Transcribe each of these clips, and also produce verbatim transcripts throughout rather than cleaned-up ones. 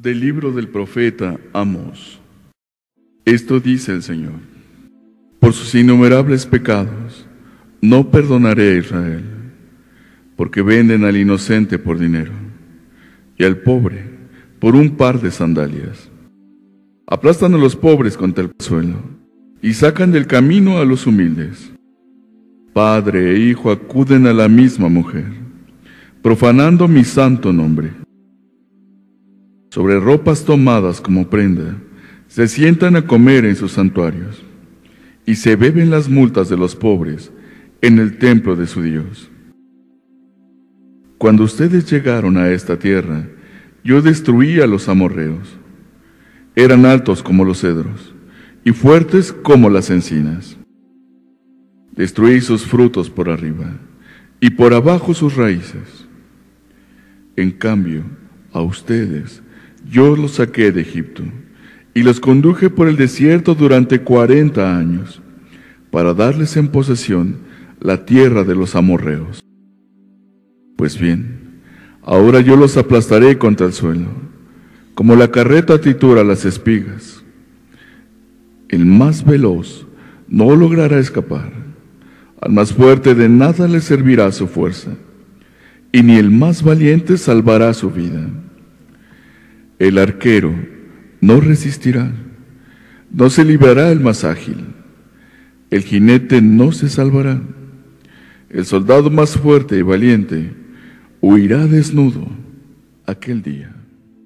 Del libro del profeta Amós. Esto dice el Señor: por sus innumerables pecados no perdonaré a Israel, porque venden al inocente por dinero y al pobre por un par de sandalias. Aplastan a los pobres contra el suelo y sacan del camino a los humildes. Padre e hijo acuden a la misma mujer, profanando mi santo nombre. Sobre ropas tomadas como prenda, se sientan a comer en sus santuarios, y se beben las multas de los pobres en el templo de su Dios. Cuando ustedes llegaron a esta tierra, yo destruí a los amorreos. Eran altos como los cedros, y fuertes como las encinas. Destruí sus frutos por arriba, y por abajo sus raíces. En cambio, a ustedes, yo los saqué de Egipto y los conduje por el desierto durante cuarenta años para darles en posesión la tierra de los amorreos. Pues bien, ahora yo los aplastaré contra el suelo, como la carreta tritura las espigas. El más veloz no logrará escapar, al más fuerte de nada le servirá su fuerza, y ni el más valiente salvará su vida. El arquero no resistirá, no se librará el más ágil, el jinete no se salvará, el soldado más fuerte y valiente huirá desnudo aquel día.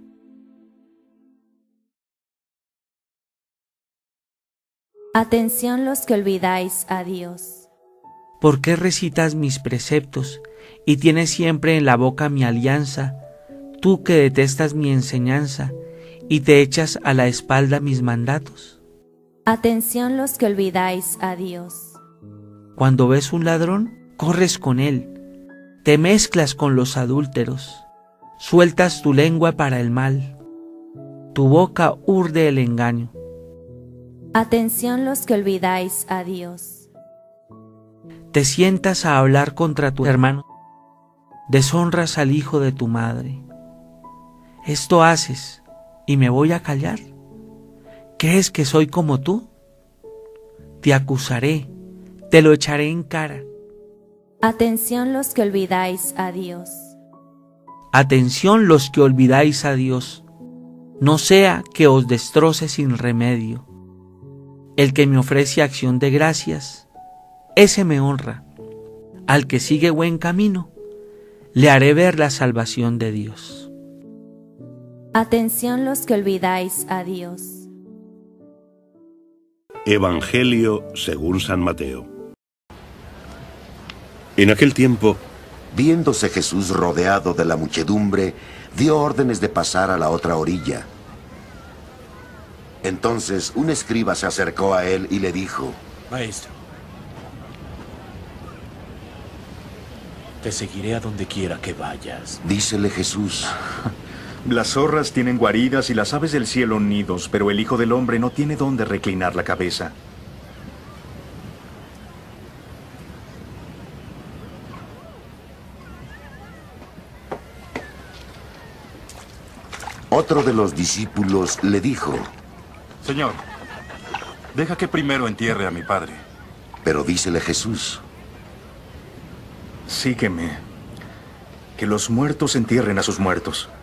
Atención los que olvidáis a Dios. ¿Por qué recitas mis preceptos y tienes siempre en la boca mi alianza? Tú que detestas mi enseñanza y te echas a la espalda mis mandatos. Atención los que olvidáis a Dios. Cuando ves un ladrón, corres con él, te mezclas con los adúlteros, sueltas tu lengua para el mal, tu boca urde el engaño. Atención los que olvidáis a Dios. Te sientas a hablar contra tu hermano, deshonras al hijo de tu madre. Esto haces, y me voy a callar. ¿Crees que soy como tú? Te acusaré, te lo echaré en cara. Atención los que olvidáis a Dios. Atención los que olvidáis a Dios, no sea que os destroce sin remedio. El que me ofrece acción de gracias, ese me honra. Al que sigue buen camino, le haré ver la salvación de Dios. Atención los que olvidáis a Dios. Evangelio según San Mateo. En aquel tiempo, viéndose Jesús rodeado de la muchedumbre, dio órdenes de pasar a la otra orilla. Entonces un escriba se acercó a él y le dijo: Maestro, te seguiré a donde quiera que vayas. Dícele Jesús: las zorras tienen guaridas y las aves del cielo nidos, pero el Hijo del Hombre no tiene dónde reclinar la cabeza. Otro de los discípulos le dijo: Señor, deja que primero entierre a mi padre. Pero dícele Jesús: sígueme, que los muertos entierren a sus muertos.